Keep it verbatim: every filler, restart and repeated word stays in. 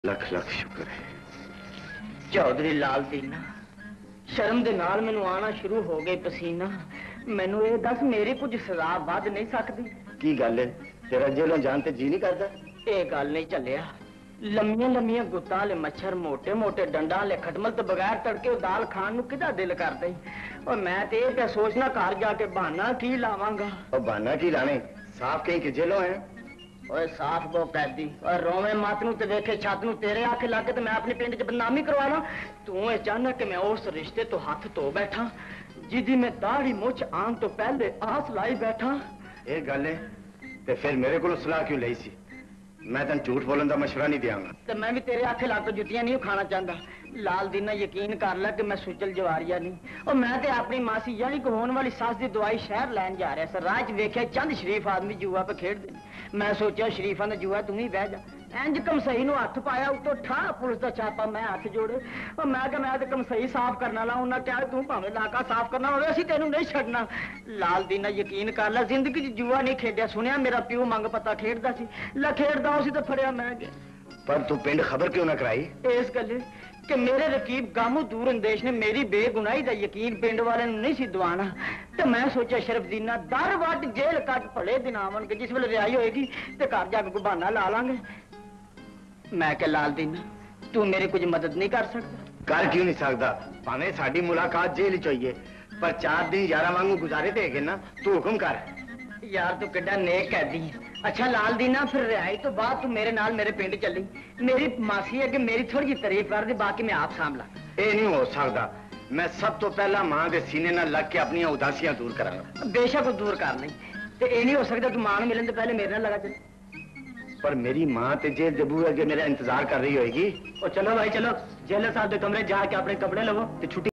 लख लख शुक्र है। चौधरी लाल दीना शर्म दे नाल मैनू आना शुरू हो गए पसीना। मैनू ये दस मेरी कुछ सजा वध नहीं सकती? की गल है, तेरा जेलों जान ते जी नहीं करता? ये गल नहीं चलिया। लम्मिया लम्मिया गुत्तां वाले मच्छर, मोटे मोटे डंडा वाले खटमल तो बगैर तड़के दाल खान नू किदा दिल करदा ही। और मैं ते ये सोचना घर जाके बहाना की लावांगा। और बहाना की लाने, साफ कहीं के जेलों है। ओए साफ बो कैदी और रोवे मत नू ते वेखे छत नू तेरे आखे लाके ते मैं अपने पिंड च बदनामी करवा ला। तू ये चाहना कि मैं उस रिश्ते तो हाथ धो बैठा जिदी मैं दाढ़ी मुछ आन तो पहले आस लाई बैठा। ये गल है ते फिर मेरे को सलाह क्यों ली सी? मैं तेन झूठ बोलने का मशवरा नहीं देंगा। तो मैं भी तेरे आखे लाग तो जुतियां नहीं खाना चाहता। लाल दीना यकीन कर ला कि मैं सुचल जवारिया नहीं। और मैं ते अपनी मासी यानी को होने वाली सास की दवाई शहर लैन जा रहा सर। राह च वेख्या चंद शरीफ आदमी जुआ पे खेडदे। मैं सोचा शरीफा का जुआ तू ही बह जा। इंज कमसई नू हथ पाया उतो ठा पुलिस का छापा। मैं हथ जोड़े और मैं क्या मैं कमसई साफ करने वाला। उन्हें क्या तू भावे इलाका साफ करना हो असी तेन नहीं छड़ना। लाल दीना यकीन कर ला जिंदगी च जुआ नहीं खेडिया। सुनिया मेरा प्यो मंग पता खेडदा सी ला खेडदा उसी तो फड़िया मैं गया। पर तू पिंड खबर क्यों ना कराई? इस गल कि मेरे रकीब गामू दूर अंदेश ने मेरी बेगुनाही का यकीन पिंड वाले नहीं सी दवाना। तो मैं सोचा शरफदीना दर वट जेल कट भले दिन आवन जिस वेले रिहाई होएगी तो घर जाके कोई बहाना ला लांगे। मैं क्या लाल दीना तू मेरी कुछ मदद नहीं कर सकता? कर क्यों नहीं सकता? भावे साडी मुलाकात जेल च होई है पर चार दिन यारा वांगू गुजारे ते ना। तू हुक्म कर। यार तू किड्डा नेक कैदी है। अच्छा लाल दीना फिर रिहाई तो बाद तू मेरे नाल मेरे पिंड चली। मेरी मासी है कि मेरी थोड़ी जी तारीफ कर दी बाकी मैं आप सांभला। ये नहीं हो सकता। मैं सब तो पहला मां के सीने नाल लग के अपनी उदासियां दूर करांगा। बेशक वो दूर कर नहीं तो ये नहीं हो सकता तू मां मिलने से पहले मेरे नाल लगा चल। पर मेरी मां ते जेल जबू है कि मेरा इंतजार कर रही होगी। और चलो भाई चलो जेलर साहब के कमरे जाके अपने कपड़े लवो ते छुट्टी